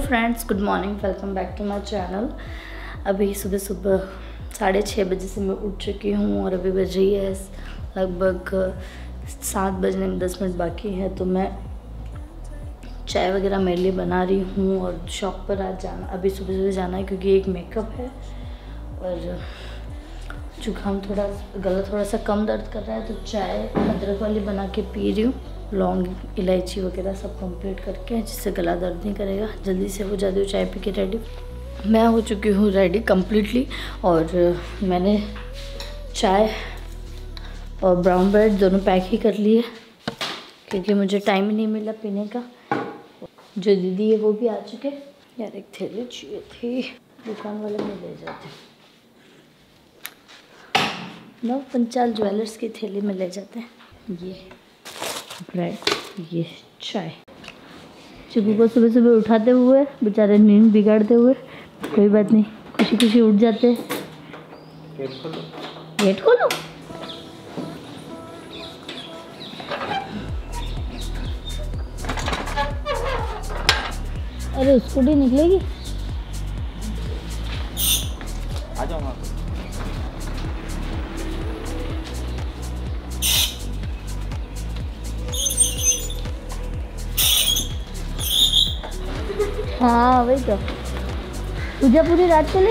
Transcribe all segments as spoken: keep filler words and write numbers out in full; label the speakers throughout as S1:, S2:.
S1: Friends, good morning, welcome back to my channel. अभी सुबह सुबह साढ़े छः बजे से मैं उठ चुकी हूँ और अभी बज रही है लगभग सात बजने में दस मिनट बाकी है। तो मैं चाय वगैरह मेरे लिए बना रही हूँ और शॉप पर आज जाना, अभी सुबह सुबह जाना है क्योंकि एक मेकअप है और जुकाम थोड़ा गला थोड़ा सा कम दर्द कर रहा है। तो चाय अदरक वाली बना के पी रही हूँ, लौंग इलायची वगैरह सब कंप्लीट करके, जिससे गला दर्द नहीं करेगा। जल्दी से हो जाती हूँ चाय पी के रेडी। मैं हो चुकी हूँ रेडी कम्प्लीटली और मैंने चाय और ब्राउन ब्रेड दोनों पैक ही कर लिए क्योंकि मुझे टाइम ही नहीं मिला पीने का। जो दीदी है वो भी आ चुके। यार एक थैली चाहिए थी, दुकान वाले में ले जाते, नव पंचाल ज्वेलर्स की थैली में ले जाते हैं। ये ब्रेड, ये चाय। चिकू को सुबह सुबह उठाते हुए बेचारे नींद बिगाड़ते हुए, कोई बात नहीं, खुशी खुशी उठ जाते हैं। गेट खोलो, गेट खोलो। अरे स्कूटी निकलेगी।
S2: आ जाओ।
S1: हाँ वही तो, पूजा पूरी रात चले।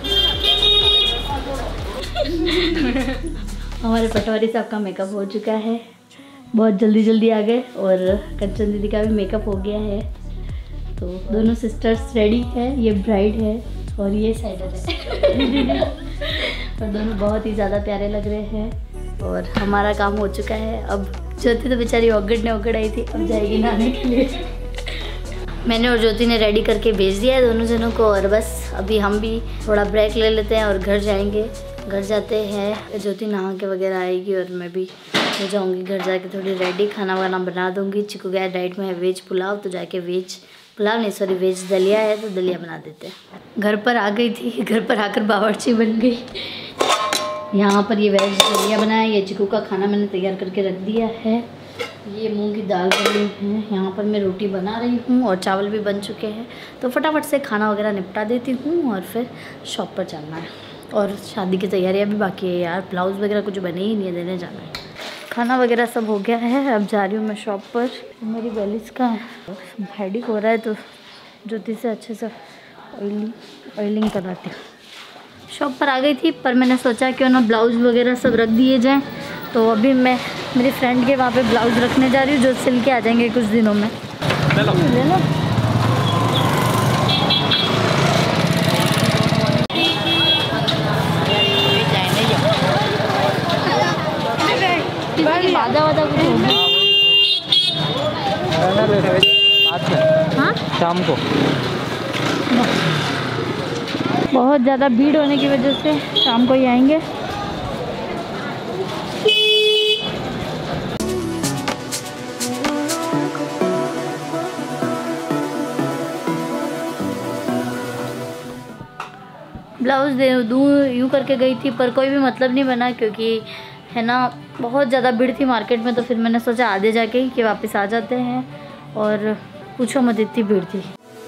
S1: हमारे पटवारी साहब का मेकअप हो चुका है, बहुत जल्दी जल्दी आ गए और कंचन दीदी का भी मेकअप हो गया है। तो दोनों सिस्टर्स रेडी है, ये ब्राइड है और ये साइडर है। और दोनों बहुत ही ज़्यादा प्यारे लग रहे हैं और हमारा काम हो चुका है। अब ज्योति तो बेचारी ओगड़ ने ओगड़ आई थी, अब जाएगी नहाने के लिए। मैंने और ज्योति ने रेडी करके भेज दिया है दोनों जनों को और बस अभी हम भी थोड़ा ब्रेक ले लेते हैं और घर जाएंगे। घर जाते हैं, ज्योति नहा के वगैरह आएगी और मैं भी हो जाऊंगी घर जाके थोड़ी रेडी, खाना वाना बना दूंगी। चिकू गया डाइट में है वेज पुलाव, तो जाके वेज पुलाव नहीं सॉरी वेज दलिया है तो दलिया बना देते हैं। घर पर आ गई थी, घर पर आकर बावर्ची बन गई। यहाँ पर ये वेज दलिया बनाया, ये चिकू का खाना मैंने तैयार करके रख दिया है। ये मूंग की दाल बनी है, यहाँ पर मैं रोटी बना रही हूँ और चावल भी बन चुके हैं। तो फटाफट से खाना वगैरह निपटा देती हूँ और फिर शॉप पर जाना है। और शादी की तैयारियाँ भी बाकी है यार, ब्लाउज़ वगैरह कुछ बने ही नहीं है, देने जाना है। खाना वगैरह सब हो गया है, अब जा रही हूँ मैं शॉप पर। मेरी बेलिस का हेडेक हो रहा है तो ज्योति से अच्छे से ऑयलिंग ऑयलिंग कराती हूँ। शॉप पर आ गई थी पर मैंने सोचा क्यों ना ब्लाउज़ वगैरह सब रख दिए जाएँ। तो अभी मैं मेरी फ्रेंड के वहाँ पे ब्लाउज़ रखने जा रही हूँ जो सिल के आ जाएंगे कुछ दिनों में। ले लो, ले लो। वादा वादा कुछ हाँ
S2: शाम को
S1: बहुत ज़्यादा भीड़ होने की वजह से शाम को ही आएंगे। ब्लाउज़ दे दूँ यूँ करके गई थी पर कोई भी मतलब नहीं बना क्योंकि है ना बहुत ज़्यादा भीड़ थी मार्केट में। तो फिर मैंने सोचा आधे जाके ही कि वापस आ जाते हैं और पूछो मत इतनी भीड़ थी।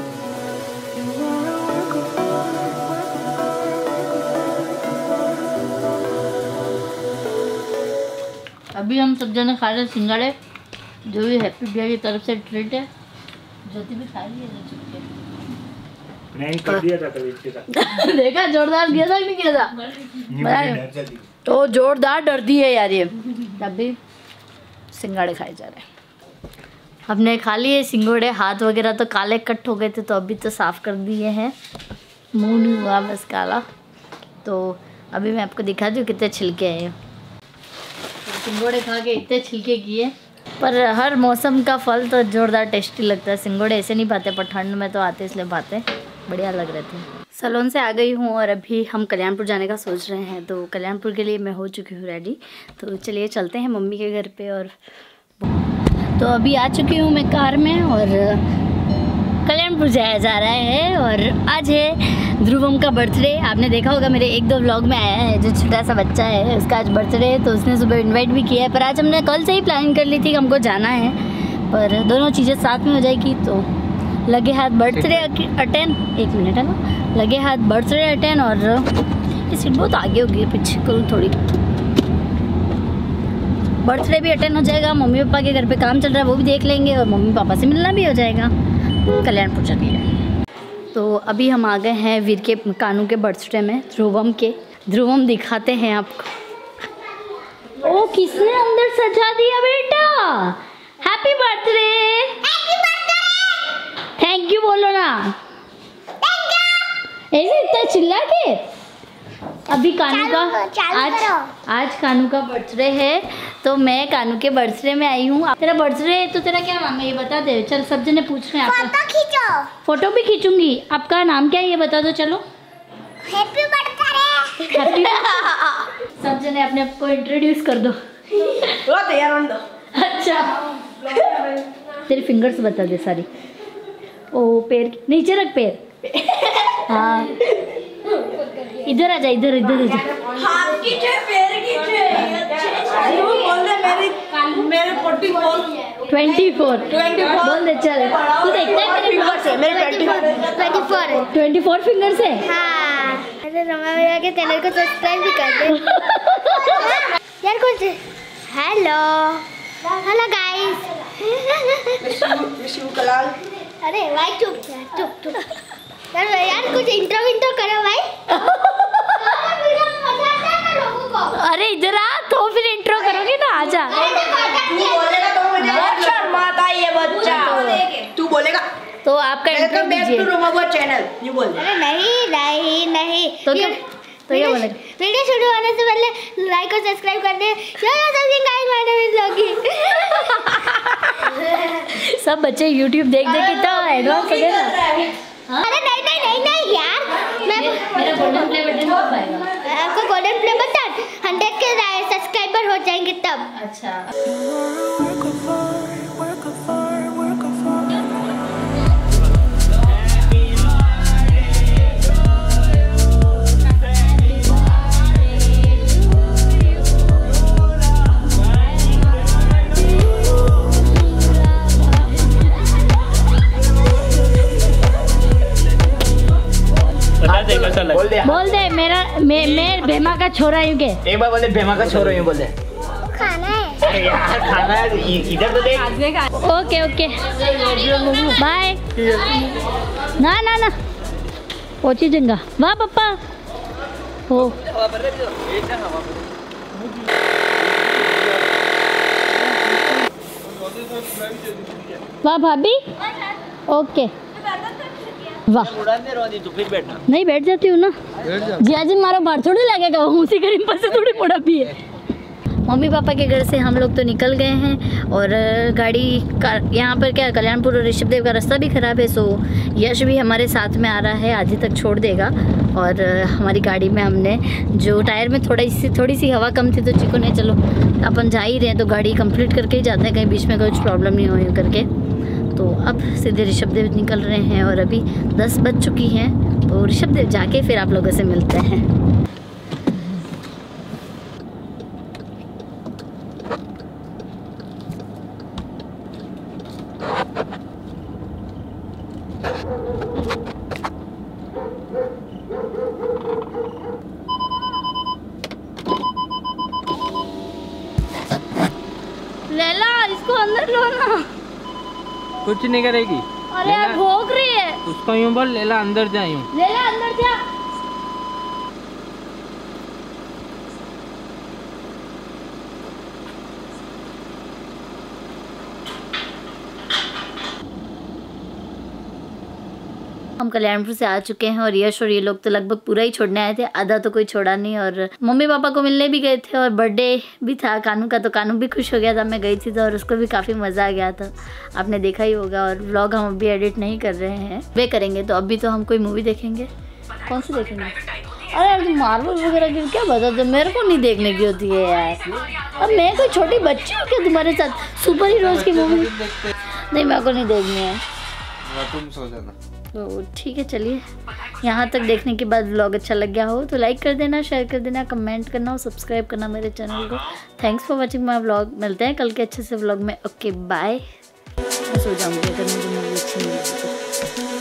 S1: अभी हम सब जने खा रहे सिंगाड़े, जो भी हैप्पी भैया की तरफ से ट्रीट है। ज्योति भी खा रही है,
S2: नहीं कर दिया था कभी इसके साथ।
S1: देखा जोरदार दिया था कि नहीं किया था? तो जोरदार डरती है यार ये। अभी सिंगाड़े खाए जा रहे हैं। हमने खा लिए सिंगोड़े, हाथ वगैरह तो काले कट हो गए थे तो अभी तो साफ़ कर दिए हैं, मुंह नहीं हुआ बस काला। तो अभी मैं आपको दिखा दूँ कितने छिलके हैं। सिंगोड़े खा के इतने छिलके किए, पर हर मौसम का फल तो जोरदार टेस्टी लगता है। सिंगोड़े ऐसे नहीं पाते पर ठंड में तो आते इसलिए पाते बढ़िया लग रहे थे। सलोन से आ गई हूँ और अभी हम कल्याणपुर जाने का सोच रहे हैं। तो कल्याणपुर के लिए मैं हो चुकी हूँ रेडी। तो चलिए चलते हैं मम्मी के घर पे। और तो अभी आ चुकी हूँ मैं कार में और कल्याणपुर जाया जा रहा है। और आज है ध्रुवम का बर्थडे। आपने देखा होगा मेरे एक दो व्लॉग में आया है, जो छोटा सा बच्चा है उसका आज बर्थडे है। तो उसने सुबह इनवाइट भी किया है, पर आज हमने कल से ही प्लानिंग कर ली थी कि हमको जाना है, पर दोनों चीज़ें साथ में हो जाएगी तो लगे हाथ बर्थडे अटेंड, एक मिनट है ना, लगे हाथ बर्थडे अटेंड। और ये सीट बहुत आगे होगी, पीछे को थोड़ी। बर्थडे भी अटेंड हो जाएगा, मम्मी पापा के घर पे काम चल रहा है वो भी देख लेंगे, और मम्मी पापा से मिलना भी हो जाएगा। कल्याणपुर चलिए। तो अभी हम आ गए हैं वीर के कानू के बर्थडे में, ध्रुवम के। ध्रुवम दिखाते हैं आपको। ओ किसने अंदर सजा दिया बेटा? हैप्पी बर्थडे, थैंक यू बोलो ना, ऐसे इतना चिल्ला के। अभी कानू का आज आज कानू का बर्थडे है, तो मैं कानू के बर्थडे में आई हूँ। तेरा बर्थडे है तो तेरा क्या नाम है ये बता दे। चल सब जने पूछ रहे हैं आपका।
S3: फोटो खींचो।
S1: फोटो भी खींचूंगी। आपका नाम क्या है ये बता दो। चलो
S3: हैप्पी बर्थडे।
S1: हैप्पी सब जने अपने आप को इंट्रोड्यूस कर दो। अच्छा तेरी फिंगर्स बता दे सारी। ओ पैर नीचे रख, पैर हाँ इधर आ जा, इधर इधर इधर।
S4: हाथ खींचे, पैर खींचे। बोल दे मेरी मेरे फोर्टी फोर
S1: ट्वेंटी फोर बोल दे। चल तू देखता है मेरे
S4: फिंगर से मेरे twenty
S3: twenty four
S1: twenty four finger से।
S3: हाँ अरे रमा भैया के चैनल को सब्सक्राइब भी कर दे यार। कुछ hello hello guys.
S4: Vishu Kalal.
S3: अरे भाई चुप चुप चुप यार यार कुछ इंट्रो इंट्रो करो भाई।
S1: अरे इधर आ तो फिर इंट्रो करोगे ना, आजा।
S4: तू बोलेगा तो मुझे बहुत शर्माता है ये बच्चा। तू बोलेगा
S1: तो आपका इंट्रो दीजिए।
S4: चैनल नहीं बोल।
S3: अरे नहीं नहीं नहीं
S1: तो क्या तो क्या बोले?
S3: वीडियो शुरू होने से पहले लाइक और सब्सक्राइब कर दे। चलो सबकी गाइस मैंने भी लोगी।
S1: सब बच्चे YouTube देख देख कितना एडवांस हो गए ना।
S3: अरे नहीं नहीं नहीं नहीं यार मैं
S1: मेरा गोल्डन प्ले बटन कब आएगा?
S3: आपको गोल्डन प्ले बटन हंड्रेड के सब्सक्राइबर हो जाएंगे तब।
S1: अच्छा
S4: बोल दे
S1: बोल दे। मेरा मैं मैं भेमा का छोरा हूँ के।
S4: एक बार बोल दे भेमा का छोरा हूँ बोल दे।
S3: खाना है।
S4: अरे यार खाना है इधर तो देख।
S1: Okay okay bye. ना ना ना पहुँची जंगा। वाह पापा हो। वाह भाभी ओके। वाह
S4: तू फिर बैठना।
S1: नहीं बैठ जाती हूँ ना जी। आज मारो बाहर थोड़ी लगेगा, उसी करीब पर से थोड़ी मोड़ा भी है। मम्मी पापा के घर से हम लोग तो निकल गए हैं, और गाड़ी का यहाँ पर क्या कल्याणपुर और ऋषभदेव का रास्ता भी ख़राब है, सो यश भी हमारे साथ में आ रहा है, आधे तक छोड़ देगा। और हमारी गाड़ी में हमने जो टायर में थोड़ी सी थोड़ी सी हवा कम थी, तो चिको ने चलो अपन जा ही रहे हैं तो गाड़ी कंप्लीट करके ही जाते हैं, कहीं बीच में कुछ प्रॉब्लम नहीं हो करके। तो अब सीधे ऋषभदेव निकल रहे हैं, और अभी दस बज चुकी हैं, तो ऋषभदेव जाके फिर आप लोगों से मिलते हैं। लैला इसको अंदर लो ना।
S5: कुछ नहीं करेगी।
S1: अरे यार भोग रही है।
S5: उसको यूं बोल लेला अंदर जा। यूं
S1: लैला अंदर जा। हम कल्याणपुर से आ चुके हैं, और यश और ये लोग तो लगभग पूरा ही छोड़ने आए थे, आधा तो कोई छोड़ा नहीं। और मम्मी पापा को मिलने भी गए थे, और बर्थडे भी था कानू का, तो कानू भी खुश हो गया था मैं गई थी तो, और उसको भी काफ़ी मज़ा आ गया था। आपने देखा ही होगा। और व्लॉग हम अभी एडिट नहीं कर रहे हैं, वे करेंगे। तो अभी तो हम कोई मूवी देखेंगे। कौन सी देखेंगे? अरे यार तुम मार्वल वगैरह की क्या बता दो, मेरे को नहीं देखने की होती है यार। अब मैं कोई छोटी बच्ची हूँ क्या तुम्हारे साथ सुपर हीरोज़ की मूवी? नहीं मेरे को नहीं देखनी है।
S5: तुम सो जाना।
S1: तो ठीक है चलिए, यहाँ तक देखने के बाद व्लॉग अच्छा लग गया हो तो लाइक कर देना, शेयर कर देना, कमेंट करना और सब्सक्राइब करना मेरे चैनल को। Thanks for watching my vlog. मिलते हैं कल के अच्छे से व्लॉग में। Okay bye. मैं सो जाऊँगी अगर मुझे मूवी अच्छी नहीं लगी तो।
S3: है।